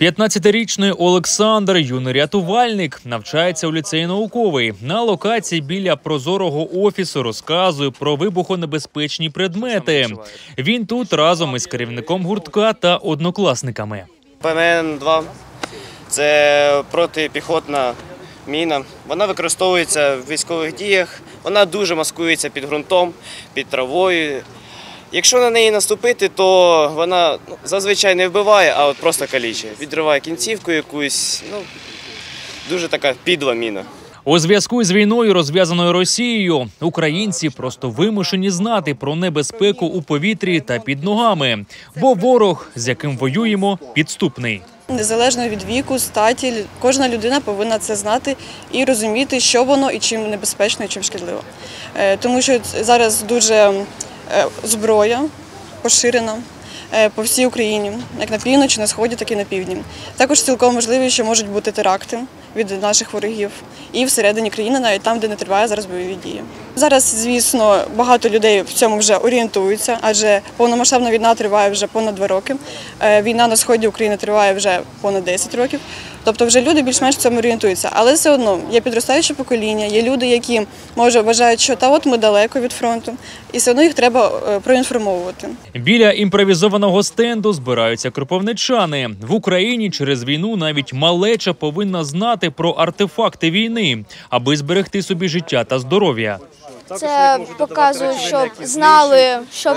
15-річний Олександр – юний рятувальник, навчається у ліцеї науковий. На локації біля прозорого офісу розказує про вибухонебезпечні предмети. Він тут разом із керівником гуртка та однокласниками. ПМН-2 – це протипіхотна міна. Вона використовується в військових діях. Вона дуже маскується під ґрунтом, під травою. Якщо на неї наступити, то вона зазвичай не вбиває, а от просто калічить. Відриває кінцівку якусь, дуже така підла міна. У зв'язку з війною, розв'язаною Росією, українці просто вимушені знати про небезпеку у повітрі та під ногами. Бо ворог, з яким воюємо, підступний. Незалежно від віку, статі, кожна людина повинна це знати і розуміти, що воно і чим небезпечно, і чим шкідливо. Тому що зараз дуже зброя поширена по всій Україні, як на півночі, на сході, так і на півдні. Також цілком можливо, що можуть бути теракти від наших ворогів і всередині країни, навіть там, де не триває зараз бойові дії. Зараз, звісно, багато людей в цьому вже орієнтуються, адже повномасштабна війна триває вже понад 2 роки. Війна на сході України триває вже понад 10 років. Тобто вже люди більш-менш в цьому орієнтуються. Але все одно є підростаюче покоління, є люди, які, може, вважають, що та от ми далеко від фронту, і все одно їх треба проінформовувати. Біля імпровізованого стенду збираються кропивничани. В Україні через війну навіть малеча повинна знати про артефакти війни, аби зберегти собі життя та здоров'я. Це показує, щоб знали, щоб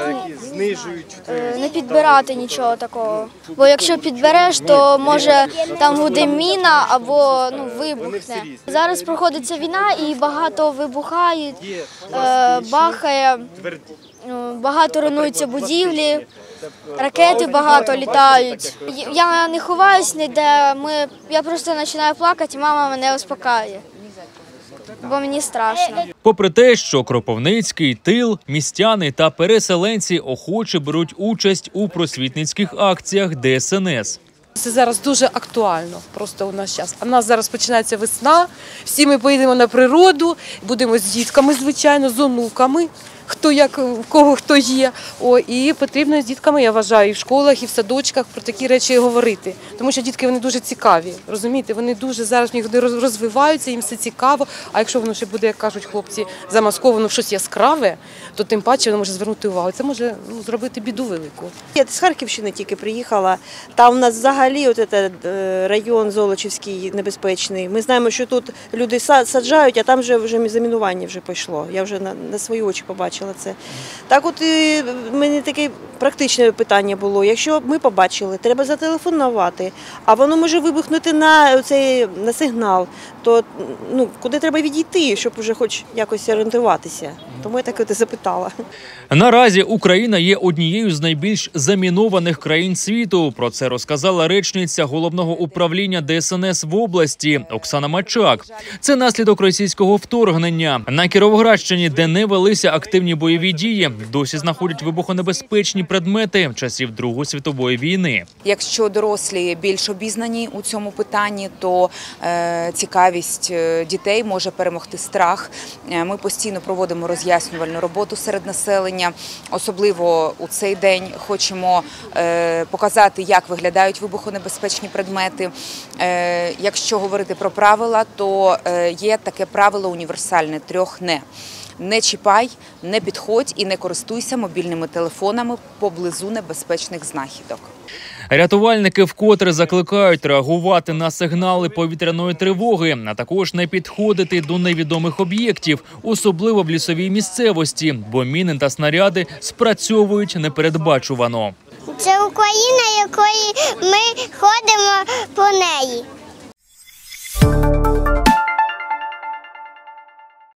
не підбирати нічого такого. Бо якщо підбереш, то може там буде міна або вибухне. Зараз проходиться війна і багато вибухає, бахає, багато руйнуються будівлі, ракети багато літають. Я не ховаюсь ніде, я просто починаю плакати, і мама мене успокаює. Бо мені страшно. Попри те, що Кропивницький, тил, містяни та переселенці охоче беруть участь у просвітницьких акціях ДСНС. Це зараз дуже актуально просто у нас час. А в нас зараз починається весна, всі ми поїдемо на природу, будемо з дітками, звичайно, з онуками. Хто як, в кого хто є. І потрібно з дітками, я вважаю, і в школах, і в садочках про такі речі говорити. Тому що дітки, вони дуже цікаві, розумієте? Вони дуже зараз розвиваються, їм все цікаво. А якщо воно ще буде, як кажуть хлопці, замасковано в щось яскраве, то тим паче воно може звернути увагу. Це може зробити біду велику. Я з Харківщини тільки приїхала. Там у нас взагалі район Золочівський небезпечний. Ми знаємо, що тут люди саджають, а там вже замінування вже пішло. Я вже на свої очі побачила це. Так от і в мене таке практичне питання було. Якщо ми побачили, треба зателефонувати, а воно може вибухнути на сигнал, то куди треба відійти, щоб вже хоч якось орієнтуватися. Тому я так от і запитала. Наразі Україна є однією з найбільш замінованих країн світу. Про це розказала речниця Головного управління ДСНС в області Оксана Мачак. Це наслідок російського вторгнення. На Кіровоградщині, де не велися активні бойові дії, досі знаходять вибухонебезпечні предмети часів Другої світової війни. Якщо дорослі більш обізнані у цьому питанні, то цікавість дітей може перемогти страх. Ми постійно проводимо роз'яснювальну роботу серед населення. Особливо у цей день хочемо показати, як виглядають вибухонебезпечні предмети. Якщо говорити про правила, то є таке правило універсальне – 3 «не». Не чіпай, не підходь і не користуйся мобільними телефонами поблизу небезпечних знахідок. Рятувальники вкотре закликають реагувати на сигнали повітряної тривоги, а також не підходити до невідомих об'єктів, особливо в лісовій місцевості, бо міни та снаряди спрацьовують непередбачувано. Це Україна, якої ми ходимо по неї.